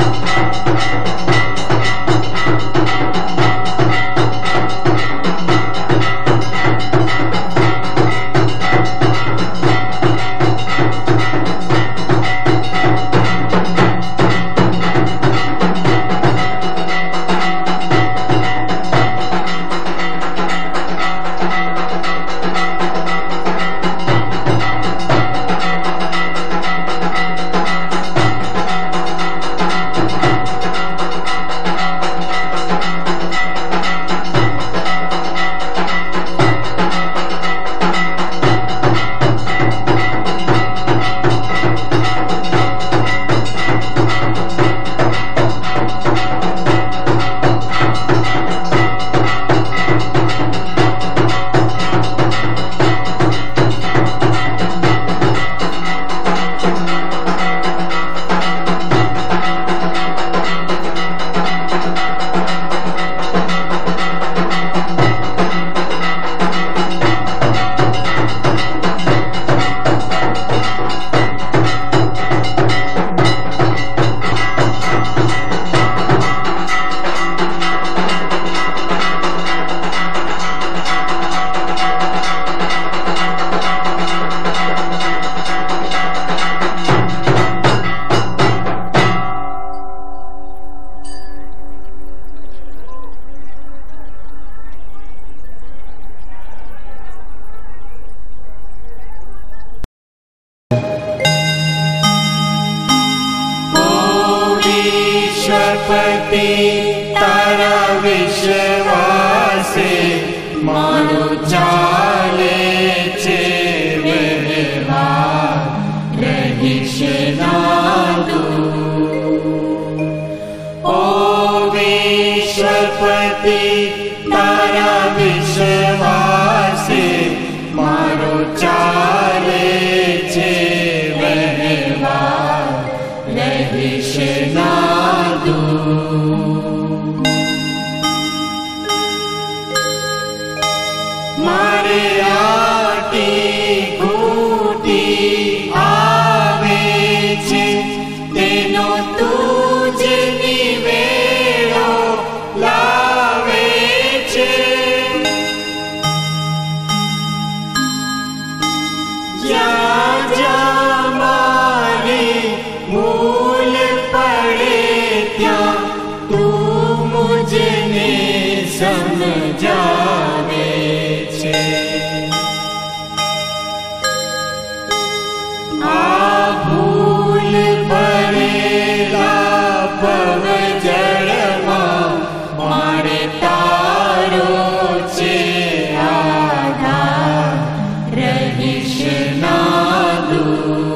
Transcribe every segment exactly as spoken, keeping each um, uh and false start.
तारा विश्वासे मारो चाले छे व्यवहार रहिश नादू। ओ विश्वपति तारा विश्वासे मारो चाले छे व्यवहार रहिश नादू। मारे आटी घूटी आवे छे तेनो तुझे निवेड़ो लावे छे। जा जा मारी भूल पड़े त्या तू मुझने समझावे छे। आ भूल भरेला पवजड़मा मारे तारो छे आधार रहिश नादू।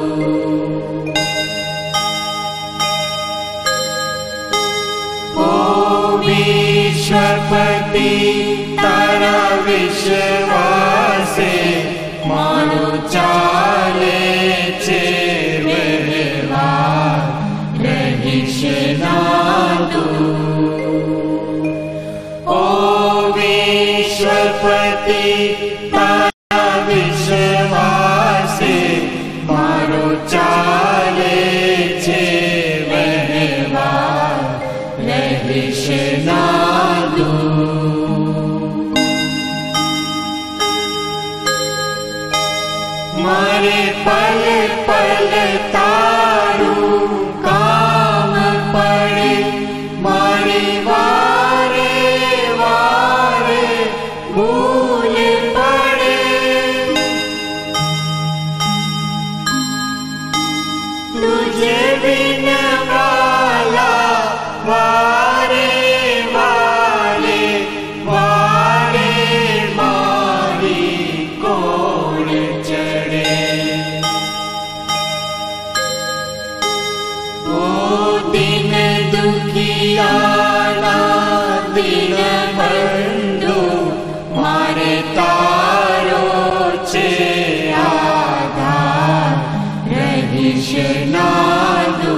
ओ विश्वपति तारा विश्वासे मारो चाले छे व्यवहार रहिश नादू। ओ विश्वपति तारा विश्वासे मारो चाले छे व्यवहार रहिश नादू। मारे पल पल तारू काम पड़े मारे वारे वारे भूल पड़े। तुझे बिन वाला वारे वाले वारे मारी कोण चढ़े। ओ दिन दुखियाना दिन बंधु मारे तारो छे आधार रहिश नादू।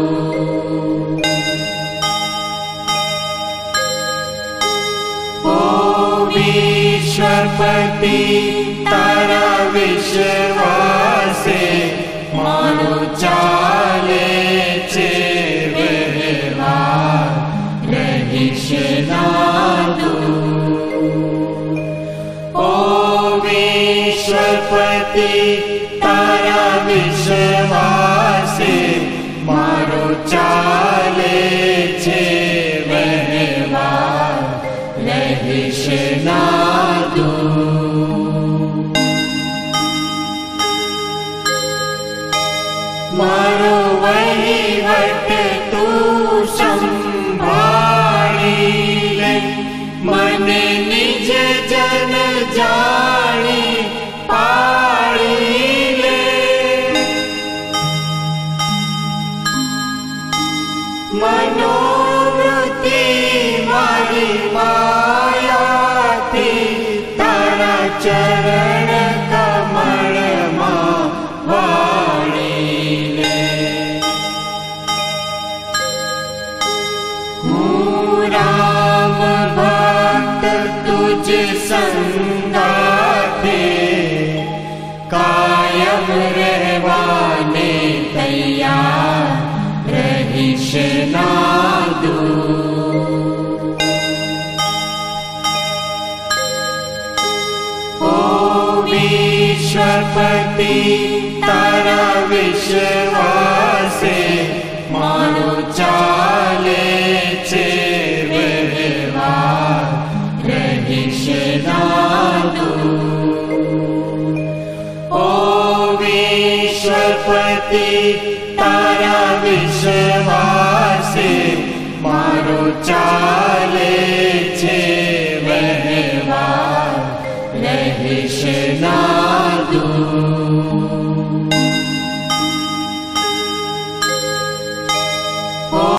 ओ विश्वपति तारा विश्वासे मारो चाले छे व्यवहार विश्वपति तारा विश्वासे मारो चाले छे व्यवहार रहीश ना दूर। मारो वहीवट तू संभाળી ले मने निज जन जाणी पाड़ी ले। मनोवृत्ति मारी माया थी तारा चरण कमल मां वाणी ले। राम भक्त तुझ संगाथे कायम रहवाने तैयार रहीश ना दूर। ओ विश्वपति तारा विश्वासे मारो चाले छे व्यवहार रहीश ना दूर। ओ विश्वपति तारा विश्वासे मारो चाले